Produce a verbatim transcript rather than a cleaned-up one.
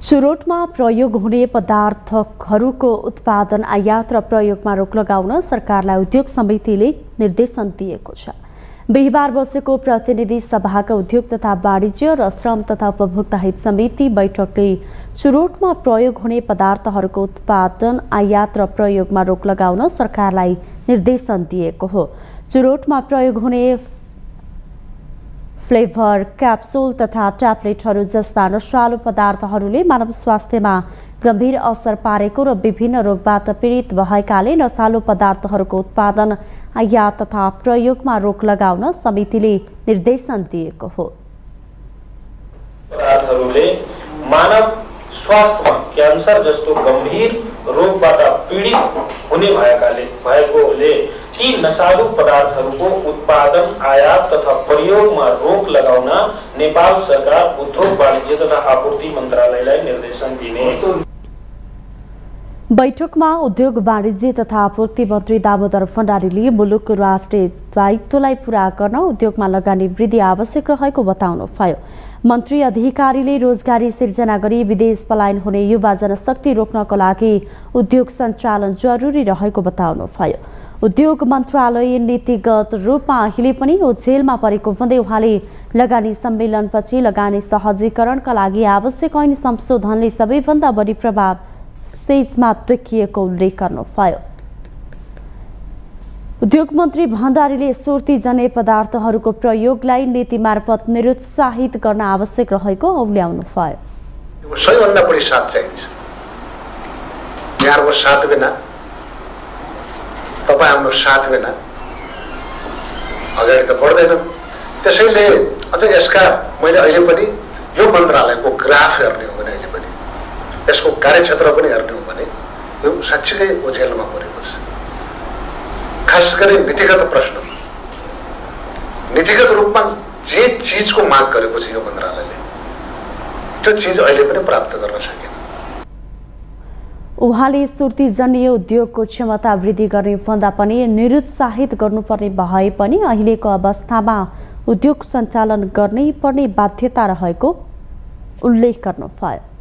चुरोटमा प्रयोग हुने पदार्थहरूको उत्पादन आयात र प्रयोगमा रोक लगाउन सरकारलाई उद्योग समितिले निर्देशन दिएको छ। बिहिबार बसेको प्रतिनिधि सभाका उद्योग तथा वाणिज्य र श्रम तथा उपभोक्ता हित समिति बैठकले चुरोटमा प्रयोग हुने पदार्थहरूको उत्पादन आयात र प्रयोगमा रोक लगाउन सरकारलाई निर्देशन दिएको हो। चुरोटमा प्रयोग हुने फ्लेभर, क्याप्सुल तथा ट्याब्लेटहरू जस्ता नशालु पदार्थहरूले मानव स्वास्थ्यमा गम्भीर असर पारेको र विभिन्न रोगबाट पीडित भएकाले नशालु पदार्थहरूको उत्पादन आयात तथा प्रयोगमा रोक लगाउन समितिले निर्देशन दिएको हो। पदार्थहरूले मानव स्वास्थ्यमा क्यान्सर जस्तो गम्भीर रोगबाट पीडित हुने भएकाले भएकोले ती नशालु पदार्थहरूको उत्पादन आयात तथा प्रयोगमा रोक लगाउन नेपाल सरकार उद्योग वाणिज्य तथा आपूर्ति मन्त्रालयलाई निर्देशन दिने। बैठकमा उद्योग वाणिज्य तथा आपूर्ति मन्त्री दामोदर भण्डारीले मुलुकको राष्ट्रिय दायित्वलाई पूरा गर्न उद्योगमा लगानी वृद्धि आवश्यक रहेको बताउनुभयो। मन्त्री अधिकारीले रोजगारी सिर्जना गरी विदेश पलायन हुने युवा जनशक्ति रोक्नको लागि उद्योग सञ्चालन जरुरी रहेको बताउनुभयो। उद्योग मन्त्रालय नीतिगत रूपमा अहिले पनि ओझेलमा परेको भन्दै उहाँले लगानी सम्मेलनपछि लगानी सहजीकरणका लागि आवश्यक ऐन संशोधनले सबैभन्दा बढी प्रभाव स्टेजमा देखिएको उल्लेख गर्नुभयो। उद्योग मन्त्री भण्डारीले सुर्तीजन्य पदार्थहरूको प्रयोगलाई नीति मार्फत निरुत्साहित गर्न आवश्यक रहेको औल्याउनुभयो। सबैभन्दा बढी साथ चाहिन्छ। यहाँको साथ बिना, तपाईँ हाम्रो साथ बिना अगाडि त बढ्दैन। त्यसैले अझ यसका मैले अहिले पनि यो मन्त्रालयको ग्राफ हेर्ने हो भने अहिले पनि यसको कार्यक्षेत्र पनि हेर्ने हो भने यो साँच्चीकै ओझेलमा परेको छ। खास गरी नीतिगत प्रश्न, नीतिगत रूपमा जे चिजको माग गरेको छ यो मन्त्रालयले त्यो चिज अहिले पनि प्राप्त गर्न सकेन। उहाँले सुर्तीजन्य उद्योगको क्षमता वृद्धि गर्ने भन्दा पनि निरुत्साहित गर्नुपर्ने भए पनि अहिलेको अवस्थामा उद्योग सञ्चालन गर्नै पर्ने बाध्यता रहेको उल्लेख गर्नुभयो।